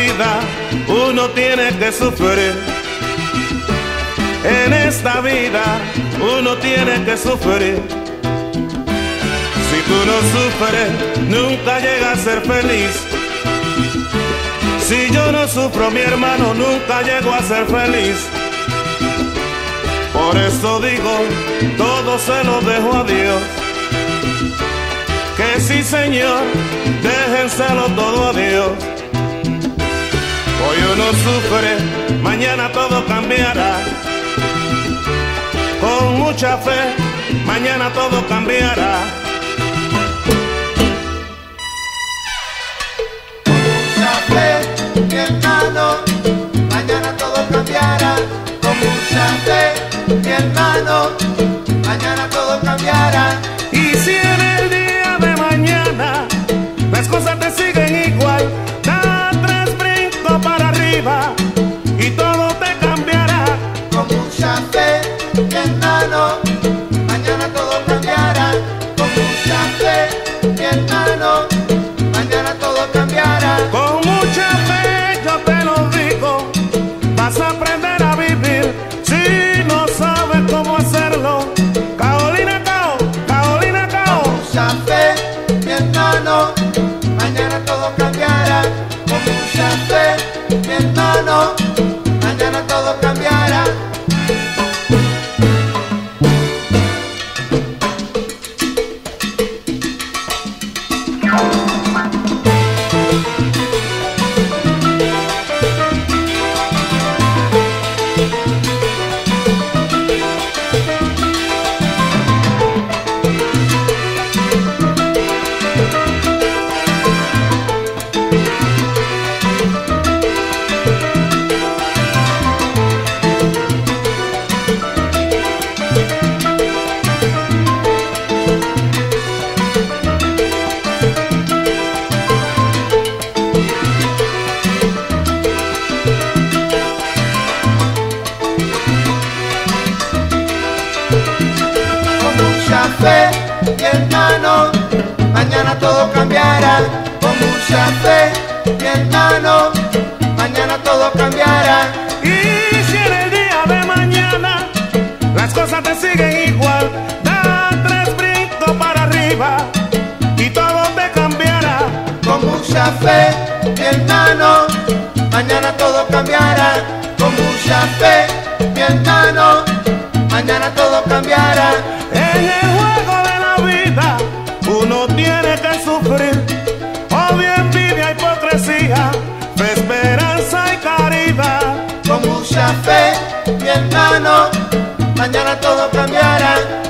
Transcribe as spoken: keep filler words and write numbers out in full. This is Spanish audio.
vida uno tiene que sufrir. En esta vida uno tiene que sufrir. Si tú no sufres, nunca llegas a ser feliz. Si yo no sufro, mi hermano, nunca llego a ser feliz. Por eso digo, todo se lo dejo a Dios. Que sí, Señor, déjenselo todo a Dios. Hoy uno sufre, mañana todo cambiará. Con mucha fe, mañana todo cambiará. Con mucha fe, mi hermano, mañana todo cambiará. Con mucha fe, mi hermano, mañana todo cambiará. Y si en el día de mañana las cosas te siguen igual, da tres brincos para arriba y todo te cambiará. Con mucha fe, mi hermano, mañana todo cambiará. Con mucha fe, mi hermano, mañana todo cambiará. Con mucha fe yo te lo digo, vas a aprender a vivir. Si no sabes cómo hacerlo, Carolina Cao, Carolina Cao. Con mucha fe, mi hermano, mañana todo cambiará. Con mucha fe, mi hermano, mañana todo cambiará. Fe, mi hermano, mañana todo cambiará. Con mucha fe, mi hermano, mañana todo cambiará. Y si en el día de mañana las cosas te siguen igual, da tres brincos para arriba y todo te cambiará. Con mucha fe, mi hermano, mañana todo cambiará. Con mucha fe, mi hermano, mañana todo cambiará. En el juego de la vida uno tiene que sufrir odio, envidia, hipocresía, fe, esperanza y caridad. Con mucha fe, mi hermano, mañana todo cambiará.